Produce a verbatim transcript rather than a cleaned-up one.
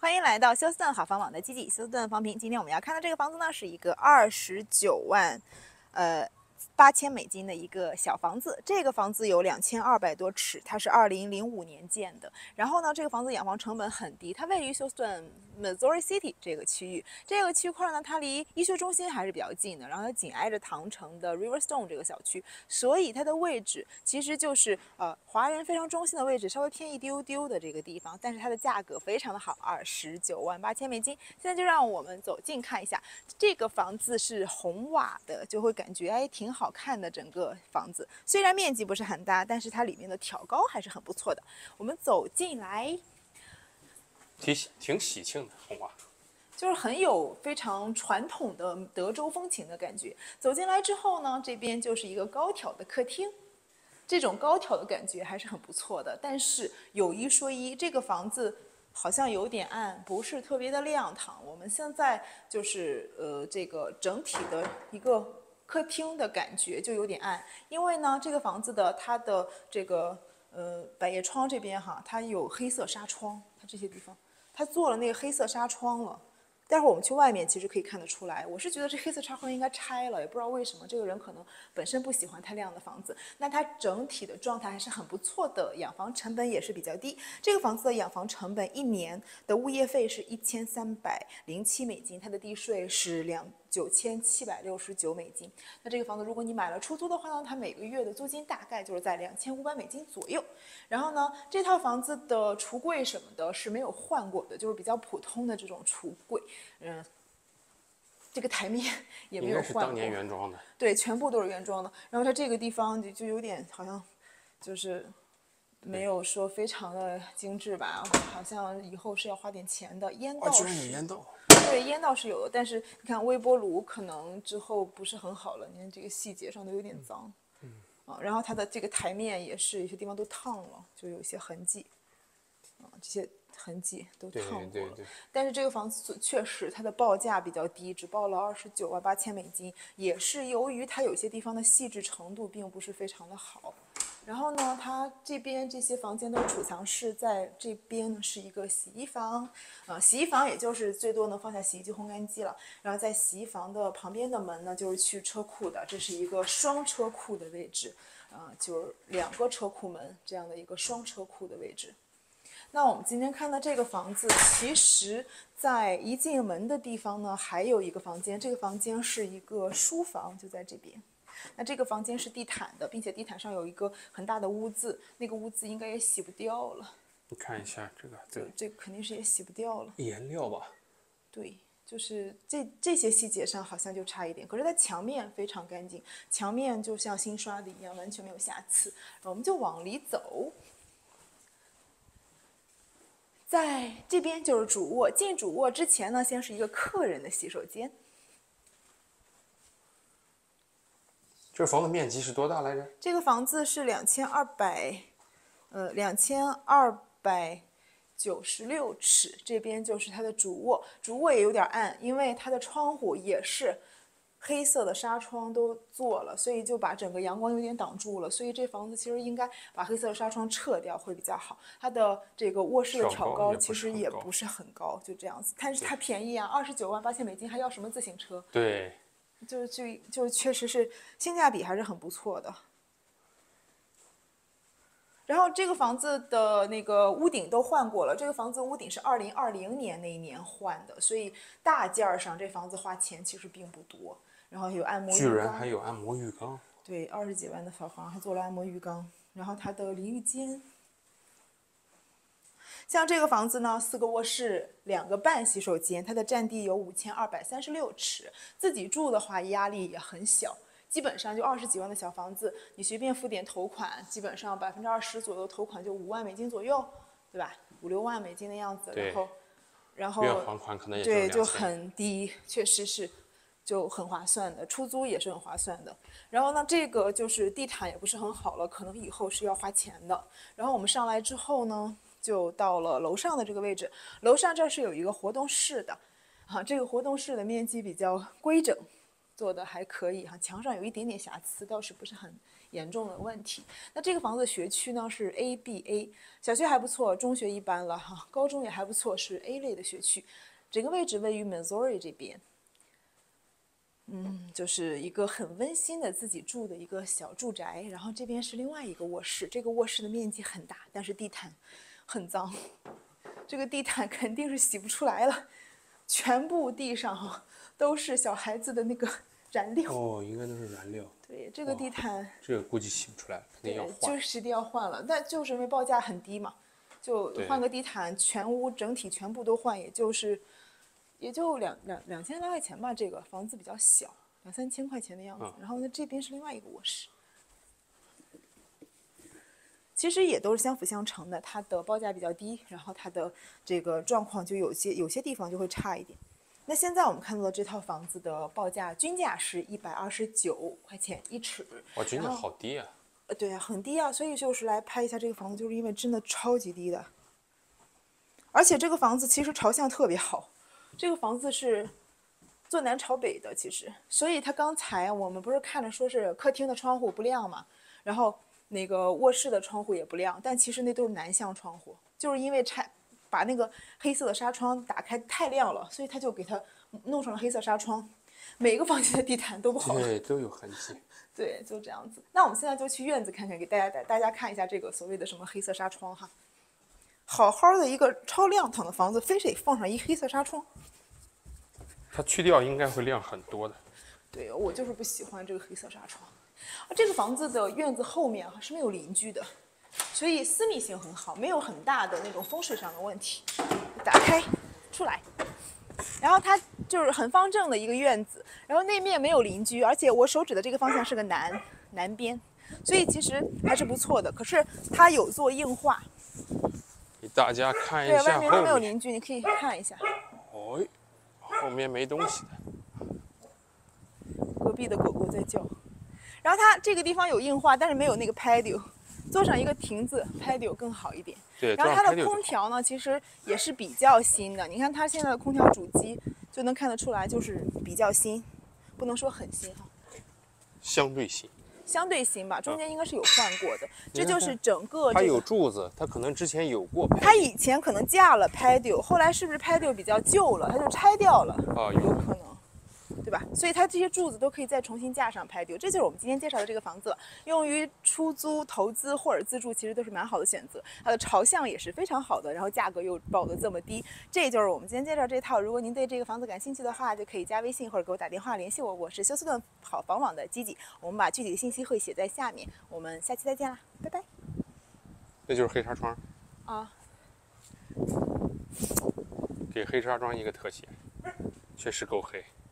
欢迎来到休斯顿好房网的基地，休斯顿房评。今天我们要看的这个房子呢，是一个二十九万，呃。八千美金的一个小房子，这个房子有两千二百多尺，它是二零零五年建的。然后呢，这个房子养房成本很低，它位于休斯顿 Missouri City 这个区域。这个区块呢，它离医学中心还是比较近的，然后它紧挨着唐城的 Riverstone 这个小区，所以它的位置其实就是呃华人非常中心的位置，稍微偏一丢丢的这个地方。但是它的价格非常的好，二十九万八千美金。现在就让我们走近看一下，这个房子是红瓦的，就会感觉哎挺好看的。整个房子虽然面积不是很大，但是它里面的挑高还是很不错的。我们走进来， 挺挺喜庆的红瓦， 就是很有非常传统的德州风情的感觉。走进来之后呢，这边就是一个高挑的客厅。这种高挑的感觉还是很不错的，但是有一说一，这个房子好像有点暗，不是特别的亮堂。我们现在就是呃，这个整体的一个客厅的感觉就有点暗，因为呢，这个房子的它的这个呃百叶窗这边哈，它有黑色纱窗，它这些地方它做了那个黑色纱窗了。待会儿我们去外面，其实可以看得出来。我是觉得这黑色纱窗应该拆了，也不知道为什么。这个人可能本身不喜欢太亮的房子，那它整体的状态还是很不错的，养房成本也是比较低。这个房子的养房成本一年的物业费是一千三百零七美金，它的地税是两九千七百六十九美金。那这个房子如果你买了出租的话呢，它每个月的租金大概就是在两千五百美金左右。然后呢，这套房子的橱柜什么的是没有换过的，就是比较普通的这种橱柜。嗯，这个台面也没有换过。 应该是当年原装的。 对，全部都是原装的。然后它这个地方就就有点好像，就是没有说非常的精致吧，好像以后是要花点钱的。烟道哦，居然是， 有烟道。 对，烟道是有的，但是你看微波炉可能之后不是很好了，你看这个细节上都有点脏。嗯。啊，然后它的这个台面也是有些地方都烫了，就有一些痕迹。啊，这些痕迹都烫过了。 对对对。 但是这个房子确实它的报价比较低，只报了二十九万八千美金，也是由于它有些地方的细致程度并不是非常的好。然后呢，它这边这些房间都是储藏室，在这边呢是一个洗衣房，呃，洗衣房也就是最多能放下洗衣机、烘干机了。然后在洗衣房的旁边的门呢，就是去车库的，这是一个双车库的位置，啊、呃，就是两个车库门这样的一个双车库的位置。那我们今天看的这个房子，其实在一进门的地方呢，还有一个房间，这个房间是一个书房，就在这边。那这个房间是地毯的，并且地毯上有一个很大的污渍，那个污渍应该也洗不掉了。 你看一下这个， 对，这个肯定是也洗不掉了。 颜料吧？ 对，就是这这些细节上好像就差一点，可是它墙面非常干净，墙面就像新刷的一样，完全没有瑕疵。我们就往里走。在这边就是主卧，进主卧之前呢，先是一个客人的洗手间。 这房子面积是多大来着？ 这个房子是两千二百，呃，两千二百九十六尺。这边就是它的主卧，主卧也有点暗，因为它的窗户也是黑色的纱窗都做了，所以就把整个阳光有点挡住了。所以这房子其实应该把黑色的纱窗撤掉会比较好。它的这个卧室的挑高其实也不是很高，就这样子。但是它便宜啊，二十九万八千美金，还要什么自行车？ 对。 就就就确实是性价比还是很不错的。然后这个房子的那个屋顶都换过了，这个房子屋顶是二零二零年那一年换的，所以大件上这房子花钱其实并不多。然后有按摩浴缸， 居然还有按摩浴缸。 对，二十几万的房房还做了按摩浴缸，然后它的淋浴间。像这个房子呢，四个卧室，两个半洗手间，它的占地有五千二百三十六尺。自己住的话，压力也很小，基本上就二十几万的小房子，你随便付点头款，基本上百分之二十左右头款就五万美金左右，对吧？五六万美金的样子，然后，然后月还款可能也对就很低，确实是。就很划算的，出租也是很划算的。然后呢，这个就是地毯也不是很好了，可能以后是要花钱的。然后我们上来之后呢，就到了楼上的这个位置。楼上这是有一个活动室的，啊，这个活动室的面积比较规整，做的还可以哈，墙上有一点点瑕疵，倒是不是很严重的问题。那这个房子的学区呢是 A B A， 小学还不错，中学一般了哈，高中也还不错，是 A 类的学区。整个位置位于 Missouri 这边，嗯，就是一个很温馨的自己住的一个小住宅。然后这边是另外一个卧室，这个卧室的面积很大，但是地毯很脏，这个地毯肯定是洗不出来了，全部地上哈都是小孩子的那个燃料。 哦，应该都是燃料。 对，这个地毯， 这个估计洗不出来，肯定要换。 就是一定要换了，但就是因为报价很低嘛，就换个地毯，全屋整体全部都换，也就是也就两两两千来块钱吧。这个房子比较小，两三千块钱的样子。嗯、然后呢，这边是另外一个卧室，其实也都是相辅相成的。它的报价比较低，然后它的这个状况就有些有些地方就会差一点。那现在我们看到的这套房子的报价均价是一百二十九块钱一尺。 哇，均价好低啊！ 呃，对啊，很低啊，所以就是来拍一下这个房子，就是因为真的超级低的。而且这个房子其实朝向特别好，这个房子是坐南朝北的，其实，所以它刚才我们不是看着说是客厅的窗户不亮嘛，然后那个卧室的窗户也不亮，但其实那都是南向窗户，就是因为拆。把那个黑色的纱窗打开太亮了，所以他就给它弄成了黑色纱窗。每个房间的地毯都不好， 对，都有痕迹。 对，就这样子。那我们现在就去院子看看，给大家大家看一下这个所谓的什么黑色纱窗哈。好好的一个超亮堂的房子，非得放上一黑色纱窗。 它去掉应该会亮很多的。 对，我就是不喜欢这个黑色纱窗。这个房子的院子后面是没有邻居的。所以私密性很好，没有很大的那种风水上的问题。打开，出来，然后它就是很方正的一个院子，然后那面没有邻居，而且我手指的这个方向是个南南边，所以其实还是不错的。可是它有做硬化， 给大家看一下对，外面都没有后邻居，你可以看一下。 哦，后面没东西的。 隔壁的狗狗在叫。然后它这个地方有硬化，但是没有那个 patio。做上一个亭子 patio 更好一点。 对， 然后它的空调呢，其实也是比较新的。你看它现在的空调主机就能看得出来，就是比较新，不能说很新哈。 相对新。 相对新吧，中间应该是有换过的。嗯、这就是整个、这个。 它有柱子，它可能之前有过。 它以前可能架了 patio， 后来是不是 patio 比较旧了，它就拆掉了？ 啊， 有可能。对吧？所以它这些柱子都可以再重新架上patio，这就是我们今天介绍的这个房子，用于出租、投资或者自住，其实都是蛮好的选择。它的朝向也是非常好的，然后价格又报得这么低，这就是我们今天介绍这套。如果您对这个房子感兴趣的话，就可以加微信或者给我打电话联系我。我是休斯顿好房网的 Gigi， 我们把具体的信息会写在下面。我们下期再见啦，拜拜。 这就是黑纱窗啊， 给黑纱窗一个特写，确实够黑。